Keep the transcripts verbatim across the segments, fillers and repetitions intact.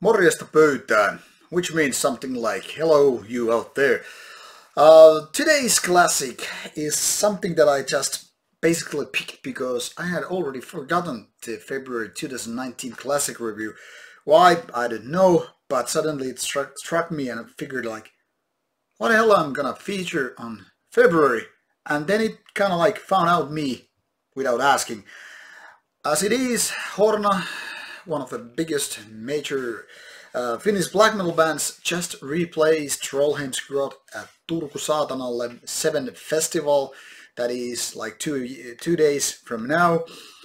Morjesta pöytään, which means something like hello you out there. Uh, today's classic is something that I just basically picked because I had already forgotten the February two thousand nineteen classic review. Why? I don't know, but suddenly it struck, struck me and I figured like, what the hell I'm gonna feature on February? And then it kind of like found out me without asking. As it is, Horna, one of the biggest major uh, Finnish black metal bands, just replaced Trollheim's Grot at Turku Saatanalle seven festival. That is like two two days from now,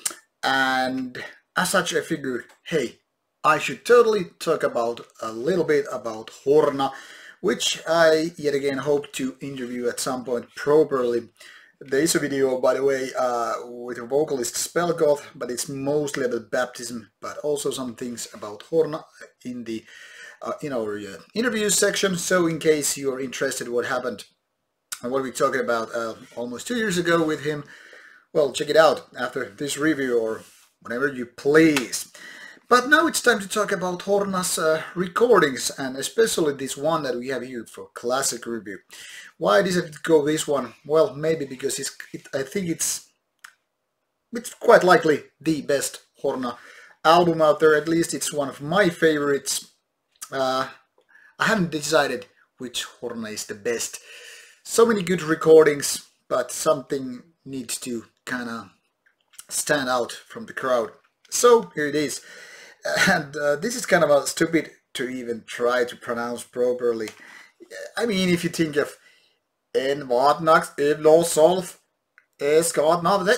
and as such I figured, hey, I should totally talk about a little bit about Horna, which I yet again hope to interview at some point properly. There is a video, by the way, uh, with a vocalist Spellgoth, but it's mostly about baptism, but also some things about Horna in the uh, in our uh, interview section. So in case you are interested what happened and what we're talking about uh, almost two years ago with him, well, check it out after this review or whenever you please. But now it's time to talk about Horna's uh, recordings, and especially this one that we have here for classic review. Why did it go this one? Well, maybe because it's, it, I think it's it's quite likely the best Horna album out there. At least it's one of my favorites. Uh, I haven't decided which Horna is the best. So many good recordings, but something needs to kind of stand out from the crowd. So here it is. And uh, this is kind of a stupid to even try to pronounce properly. I mean, if you think of Envaatnags, Eflos, Solf, Esgantaavne,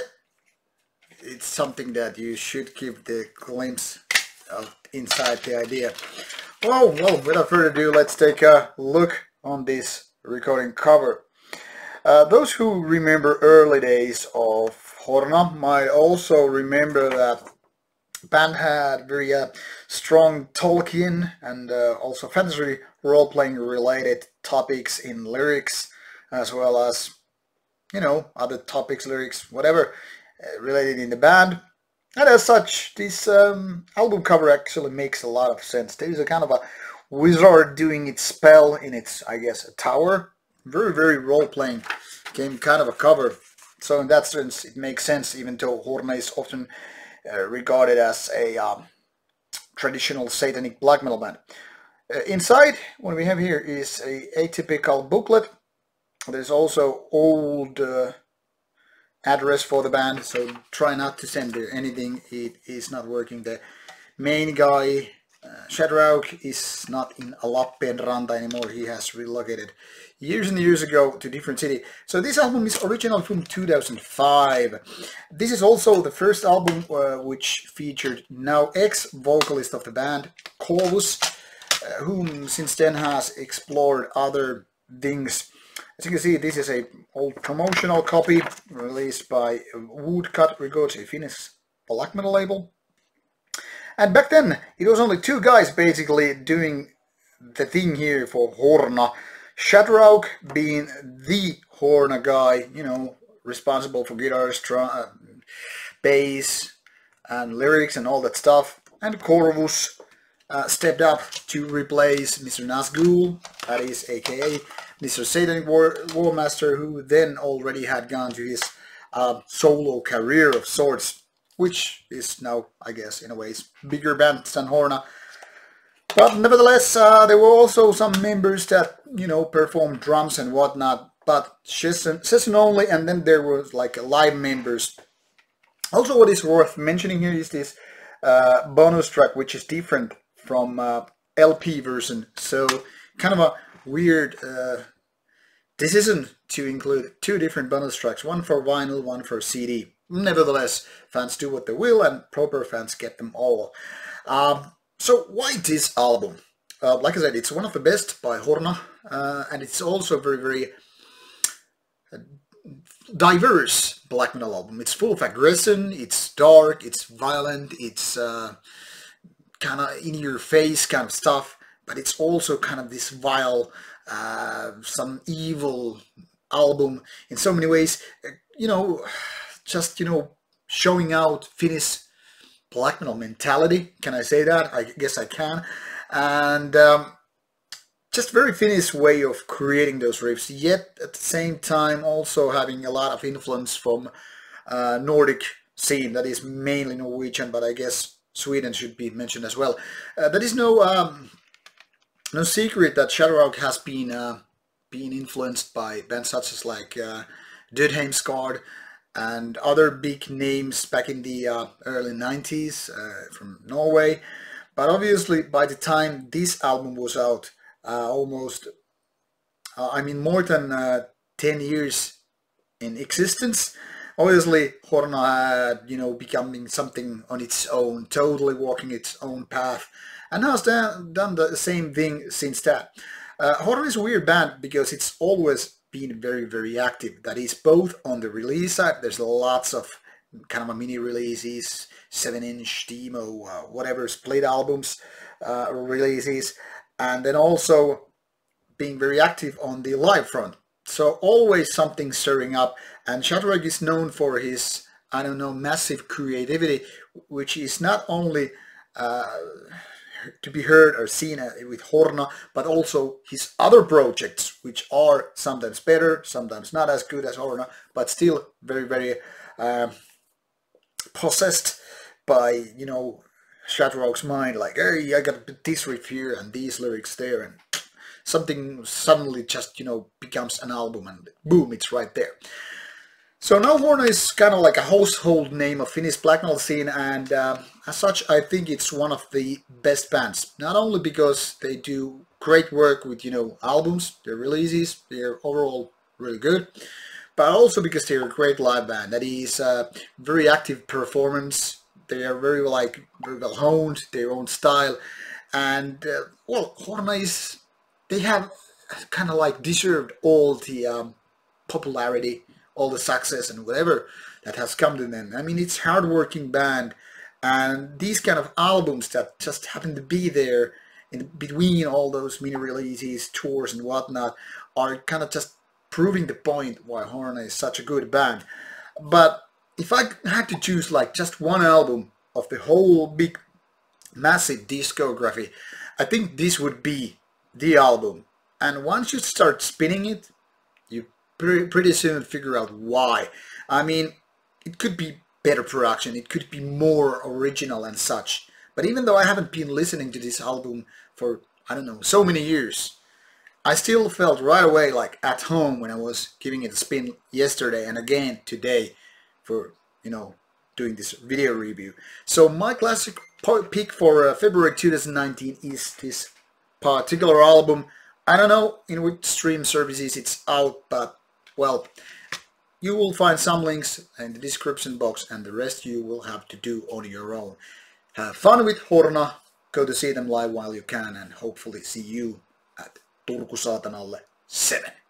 it's something that you should give the glimpse of inside the idea. Well, well, without further ado, let's take a look on this recording cover. Uh, those who remember early days of Horna might also remember that band had very uh, strong Tolkien and uh, also fantasy role-playing related topics in lyrics, as well as, you know, other topics, lyrics, whatever, uh, related in the band. And as such, this um, album cover actually makes a lot of sense. There is a kind of a wizard doing its spell in its, I guess, a tower. Very, very role-playing game kind of a cover. So in that sense, it makes sense, even though Horna is often Uh, regarded as a um, traditional satanic black metal band. Uh, inside, what we have here is a atypical booklet. There's also old uh, address for the band, so try not to send there anything. It is not working. The main guy, uh, Shadrauk, is not in Lappeenranta anymore. He has relocated years and years ago to different city. So this album is original from two thousand five. This is also the first album uh, which featured now ex-vocalist of the band, Corvus, uh, whom since then has explored other things. As you can see, this is a old promotional copy released by Woodcut Records, a Finnish black metal label. And back then, it was only two guys basically doing the thing here for Horna. Shadrauk being the Horna guy, you know, responsible for guitar, strum, uh, bass, and lyrics and all that stuff. And Corvus uh, stepped up to replace Mister Nazgul, that is aka Mister Satanic War, War Master, who then already had gone to his uh, solo career of sorts, which is now, I guess, in a way, bigger band than Horna. But nevertheless, uh, there were also some members that, you know, performed drums and whatnot, but session, session only, and then there was like live members. Also, what is worth mentioning here is this uh, bonus track, which is different from uh, L P version. So, kind of a weird uh, decision to include two different bonus tracks, one for vinyl, one for C D. Nevertheless, fans do what they will, and proper fans get them all. Um, So why this album? Uh, like I said, it's one of the best by Horna, uh, and it's also a very, very diverse black metal album. It's full of aggression, it's dark, it's violent, it's uh, kind of in-your-face kind of stuff, but it's also kind of this vile, uh, some evil album in so many ways. Uh, you know, just, you know, showing out Finnish black metal mentality. Can I say that? I guess I can. And um, just very Finnish way of creating those riffs, yet at the same time also having a lot of influence from uh, Nordic scene that is mainly Norwegian, but I guess Sweden should be mentioned as well. Uh, there is no um, no secret that Shadowrock has been uh, been influenced by bands such as like uh, Dødheimsgard and other big names back in the uh, early nineties uh, from Norway. But obviously, by the time this album was out, uh, almost, uh, I mean, more than uh, ten years in existence, obviously Horna had, you know, becoming something on its own, totally walking its own path, and has done, done the same thing since that. Uh, Horna is a weird band because it's always been very, very active. That is both on the release side. There's lots of kind of a mini releases, seven inch demo, uh, whatever, split albums uh, releases, and then also being very active on the live front. So always something stirring up, and Shadowrock is known for his, I don't know, massive creativity, which is not only uh, to be heard or seen with Horna, but also his other projects, which are sometimes better, sometimes not as good as Horna, but still very, very uh, possessed by, you know, Shadowrock's mind, like, hey, I got this riff here and these lyrics there, and something suddenly just, you know, becomes an album, and boom, it's right there. So now Horna is kind of like a household name of Finnish black metal scene, and uh, as such I think it's one of the best bands. Not only because they do great work with, you know, albums, their releases, they're overall really good, but also because they're a great live band. That is uh, very active performance. They are very like very well honed, their own style, and uh, well, Horna is, they have kind of like deserved all the um, popularity, all the success and whatever that has come to them. I mean, it's a hard-working band, and these kind of albums that just happen to be there in between all those mini releases, tours and whatnot are kind of just proving the point why Horna is such a good band. But if I had to choose like just one album of the whole big massive discography, I think this would be the album. And once you start spinning it, you pretty, pretty soon figure out why. I mean, it could be better production, it could be more original and such. But even though I haven't been listening to this album for, I don't know, so many years, I still felt right away like at home when I was giving it a spin yesterday and again today for, you know, doing this video review. So my classic pick for uh, February two thousand nineteen is this particular album. I don't know in which stream services it's out, but well, you will find some links in the description box, and the rest you will have to do on your own. Have fun with Horna, go to see them live while you can, and hopefully see you at Turku Saatanalle seven.